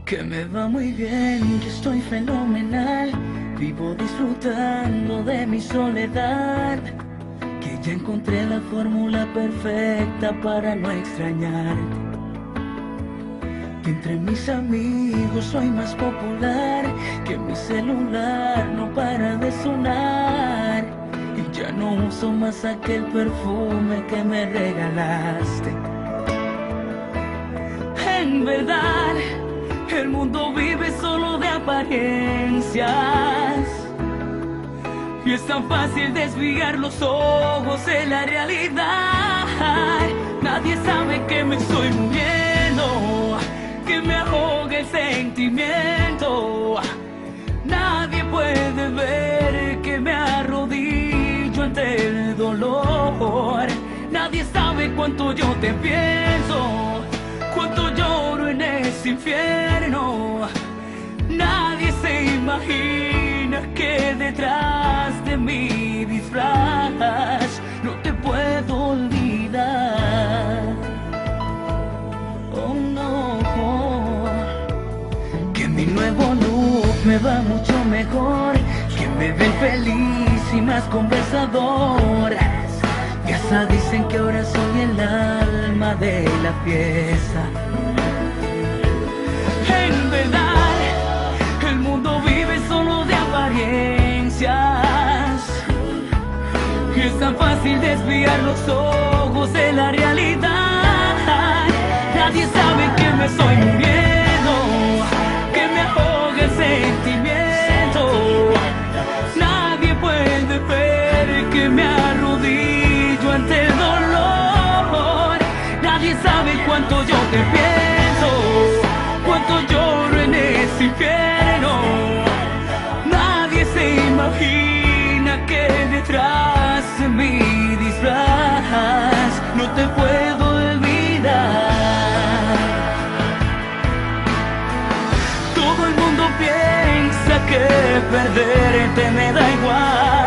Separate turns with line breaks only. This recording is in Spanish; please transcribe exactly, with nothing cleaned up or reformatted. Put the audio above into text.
Que me va muy bien, que estoy fenomenal. Vivo disfrutando de mi soledad. Que ya encontré la fórmula perfecta para no extrañarte. Que entre mis amigos soy más popular. Que mi celular no para de sonar. Y ya no uso más aquel perfume que me regalaste. En verdad, el mundo vive solo de apariencias. Y es tan fácil desviar los ojos de la realidad. Nadie sabe que me estoy muriendo, que me ahoga el sentimiento. Nadie puede ver que me arrodillo ante el dolor. Nadie sabe cuánto yo te pienso, cuánto lloro en ese infierno. Nadie se imagina que detrás de mi disfraz no te puedo olvidar. Oh no, que mi nuevo look me va mucho mejor, que me ven feliz y más conversadoras. Y hasta dicen que ahora soy el alma de la fiesta. En verdad, el mundo vive solo de apariencias. Y es tan fácil desviar los ojos de la realidad. Nadie sabe que me estoy muriendo, que me ahoga el sentimiento. Nadie puede ver que me arrodillo ante el dolor. Nadie sabe cuánto yo te pienso, cuánto lloro en ese infierno. Nadie se imagina que detrás de mi disfraz no te puedo olvidar. Todo el mundo piensa que perderte me da igual.